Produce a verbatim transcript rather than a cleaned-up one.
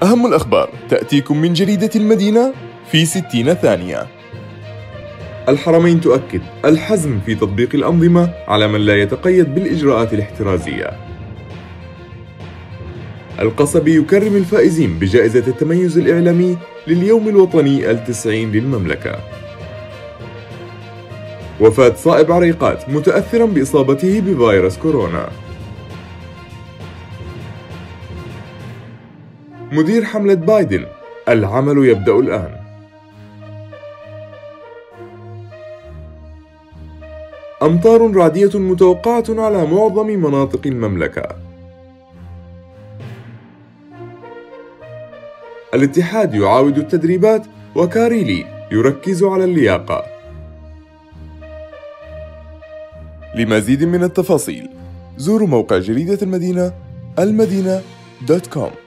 أهم الأخبار تأتيكم من جريدة المدينة في ستين ثانية. الحرمين تؤكد الحزم في تطبيق الأنظمة على من لا يتقيد بالإجراءات الاحترازية. القصبي يكرم الفائزين بجائزة التميز الإعلامي لليوم الوطني التسعين للمملكة. وفاة صائب عريقات متأثرا بإصابته بفيروس كورونا. مدير حملة بايدن العمل يبدأ الآن. أمطار رعدية متوقعة على معظم مناطق المملكة. الاتحاد يعاود التدريبات وكاريلي يركز على اللياقة. لمزيد من التفاصيل زوروا موقع جريدة المدينة المدينة دوت كوم.